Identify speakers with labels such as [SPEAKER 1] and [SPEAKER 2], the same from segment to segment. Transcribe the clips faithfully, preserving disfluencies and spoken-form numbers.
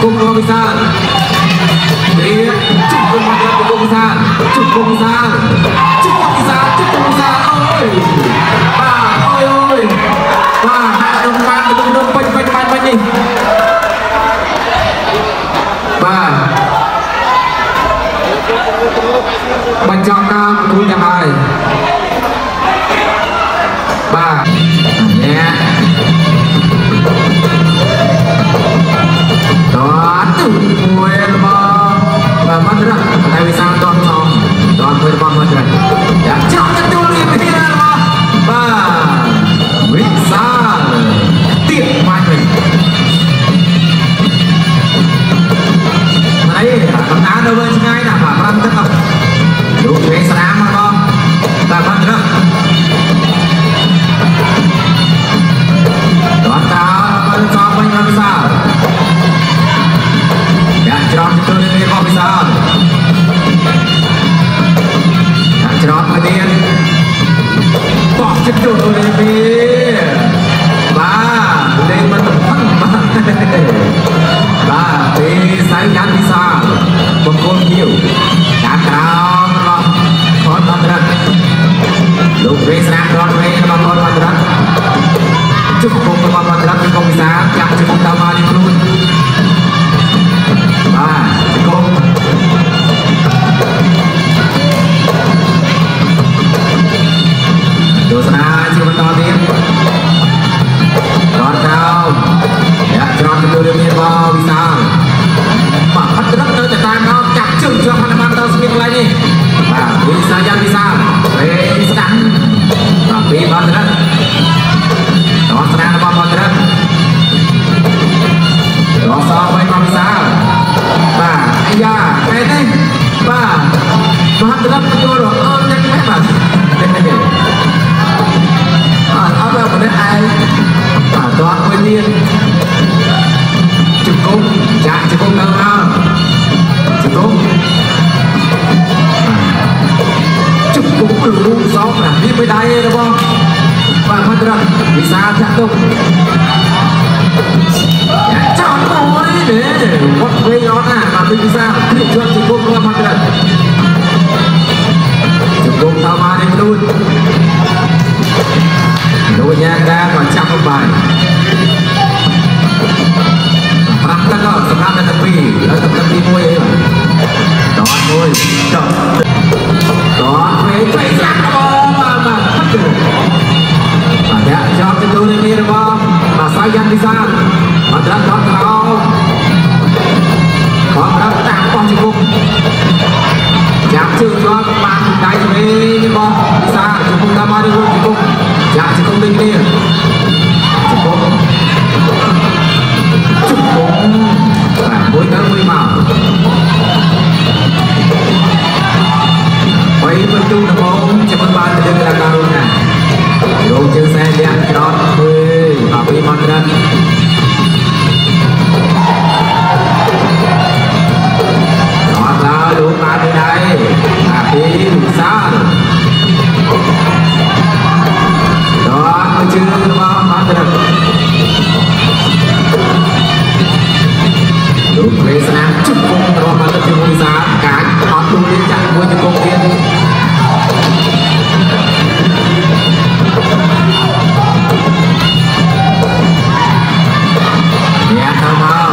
[SPEAKER 1] គុំរវិសាលនេះជុំគុំមកដល់គុំវិសាលជុំគុំវិសាលជុំគុំវិសាលជុំគុំវិសាលអូយបាទអូយអូយបាទហាក់នឹងបានទៅនឹងពេញពេញបាញ់បាញ់នេះបាទបញ្ចប់ការប្រគួតយ៉ាងហើយបាទនេះតោះទៅមួយរបស់បាទមកត្រឹមតែវិសាលតោះសងតោះមួយរបស់មកត្រឹមយ៉ាចង់ទៅចូលរៀបពីរបស់បាទវិសាលទៀតមកវិញហើយដំណើរទៅវិញឆ្ងាយណាស់បាទប្រាំទឹកលោកវេស្រាមមកបងបាទមកត្រឹមតោះតើមកសងវិញមកវិសាលយ៉ាច្រត់ទៅនេះរបស់វិសាលយ៉ាច្រត់មកទៀតបោះចិត្តទៅនេះបាទលេងមិនផឹងបាទបាទពេលសៃយ៉ាវិសាលបង្គោលហៀវតាមក្រោមរបស់ខនអន្តរលោកវេស្រាមរត់វេរបស់ខនអន្តរជុំគុំរបស់អន្តរពីកុំវិសាលចាប់ជុំដល់មកនេះខ្លួនបាទជុំទស្សនាជាបន្តទៀតរត់ក្រោមយ៉ាច្រត់ទៅរឿងមានរបស់វិសាលបាទអត់ត្រឹមទៅតែតាមដល់ចាប់ជើងជាប់បានដល់ស្គីកន្លែងនេះបាទវិសាលយ៉ាងវិសាលពេលស្ដាំបាទពីបានត្រឹមដល់ស្ដាំរបស់បានត្រឹមដល់សងវិញមកវិសាលបាទអាយ៉ាពេលនេះបាទមហាត្រឹមទទួលរអត់តែខ្លះបាទអត់អត់ដល់ប្រទេសឯងបាទតោះមួយទៀតជង្គង់ចាក់ជង្គង់ទៅមកជង្គង់ជង្គង់គ្រូសោកណានេះមិនដែររបស់បាទមត្រឹមវិសាលចាក់ទុកចោលមួយនេះវត្តវេរត់ណាបាទវិសាលគ្រីជាប់ជង្គង់របស់មត្រឹមជង្គង់ទៅមកនេះខ្លួនលោកយ៉ាងដែរមកចាប់មកបាយប្រាំទឹកក៏សម្រាប់ទឹកពីរហើយទឹកទីមួយអីបាទដកមួយចុះដកពេលពេលស្រាក់បងបាទបាទបាទយ៉ាចប់ទៅនេះមានរបស់បាទសាយយ៉ាន់វិសាលអត់ដល់ដល់ក្រោមក៏ដល់តាក់បោះជង្គង់ចាប់ជើងជាប់បានដៃវិញរបស់វិសាលជង្គង់តាមមកនេះជង្គង់ចាក់ជង្គង់ដូចគ្នាជង្គង់ជង្គង់បាទមួយទៅមួយមកបីបន្ទូដំបងចាំបានទៅលើកីឡាករនោះណារងជើងសែនលាក់ច្រត់អើយបាទពីមកត្រឹមអត់ឡើយលោកបានទៅដែរអាពីវិសាលដល់មកជើងរបស់អន្តរលោកវេស្រាមជុំគុំរបស់អន្តរជាមួយវិសាលកាចអត់ទូនេះចាក់មួយជង្គង់ទៀតអ្នកទៅមក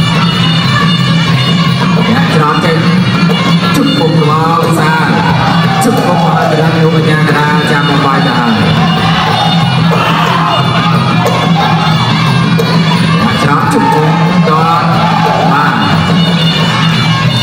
[SPEAKER 1] អ្នកច្រត់ចេញជុំគុំរបស់វិសាលជុំគុំអន្តរលោកកញ្ញាកដាចាំមកបាយទៅហើយច្រត់ជង្គង់ដល់បាទ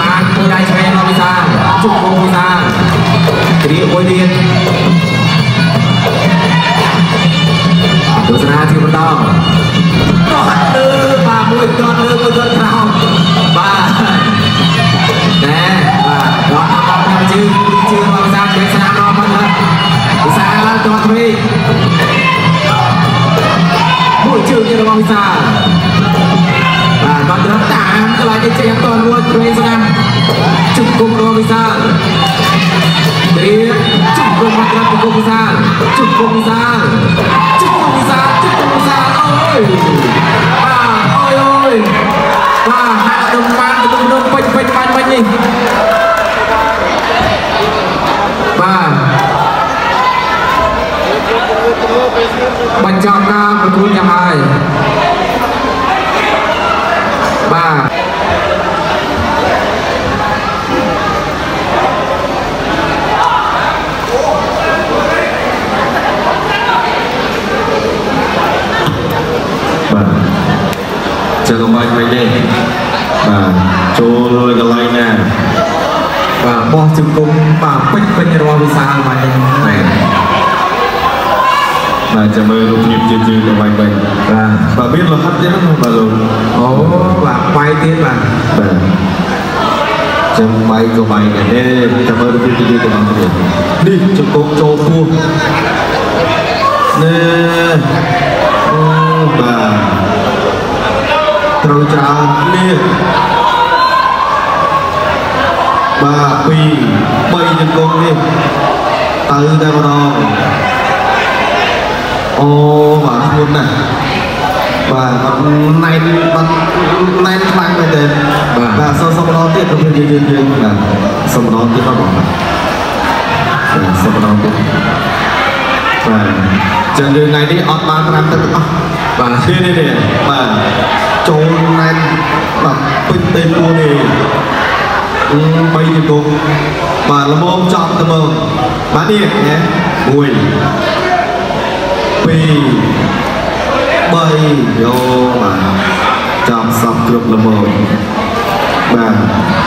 [SPEAKER 1] បានមួយដៃឆ្វេងរបស់វិសាលជុំគុំវិសាលគ្រាមួយទៀតទស្សនាជាបន្តដល់លើបាទមួយគាត់លើមួយគាត់ក្រោមបាទណែបាទដល់អត់ដល់ជើងជើងរបស់វិសាលឆ្វេងស្នាមដល់មកវិសាលគាត់ឆ្វេងមួយជើងទៀតរបស់វិសាលបាទគាត់ត្រឹមតាមកន្លែងនេះចេញអត់ទាន់មួយឆ្វេងស្នាមជុំគុំរបស់វិសាលគ្រាជុំគុំមកត្រឹមជុំគុំវិសាលជុំគុំវិសាលជុំគុំវិសាលជុំគុំវិសាលអូយបាទអូយអូយបាទហាក់ដំបានទៅក្នុងពេញពេញបាញ់បាញ់នេះបាទបញ្ចប់ការប្រកួតយ៉ាងហើយបាទ
[SPEAKER 2] จะก็ไม่ไม่ได้บ่าโจเลยกันไรนะ
[SPEAKER 1] บ่าบอจุกุมบ่าเป็ดเป็นรอวิสามาเองแม่
[SPEAKER 2] บ่าจะมาลูกหยิบยืนยืนกันไปไปบ่าบ่าbiếtเราฮัทยังไม่บ่าลูก
[SPEAKER 1] โอ้บ่าไปตีบ่า
[SPEAKER 2] บ่าจะไปก็ไปกันเนี่ยจะมาลูกหยิบยืนยืนกันไปนี่จุกุมโจฟูเนี่ยบ่าត្រូវច្រើនគ្នាបាទពីរបីជង្គង់នេះទៅតែម្ដងអូបាទធ្ងន់ណាស់បាទបាត់ណែនបាត់ណែនខ្លាំងមែនទេបាទសូមសូមម្ដងទៀតប្រភេទយើងយើងយើងបាទសូមម្ដងទៀតបាទបងបាទសូមម្ដងទៀតបាទចឹងយើងថ្ងៃនេះអត់បានប្រាំទឹកអស់បាទនេះនេះនេះបាទចូលណែនបាទពេញទេពួរនេះបីជង្គង់បាទល្មមចប់ទៅមើលបាទនេះណាមួយពីរបីយោបាទចាំសពគ្រប់ល្មមបាទ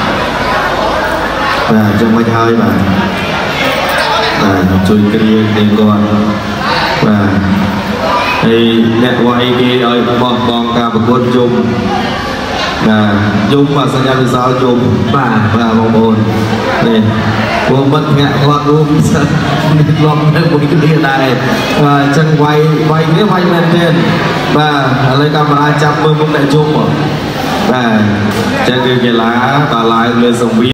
[SPEAKER 2] បាទចឹងមិនហើយបាទបាទជួយគ្រាគ្នាគាត់បាទហើយអ្នកវាយគេឲ្យបោះបង់ការប្រកួតយំបាទយំបាទសញ្ញាវិសាលយំបាទបាទបងប្អូននេះពួកមិត្តភក្តិគាត់រួមសិនលំនៅមួយគ្នាដែរបាទអញ្ចឹងវាយវាយគ្នាវាយមែនទេបាទឥឡូវកាមេរ៉ាចាប់មើលមុខអ្នកយំបាទអញ្ចឹងគឺកីឡាបាទឡើងលើសង្វៀន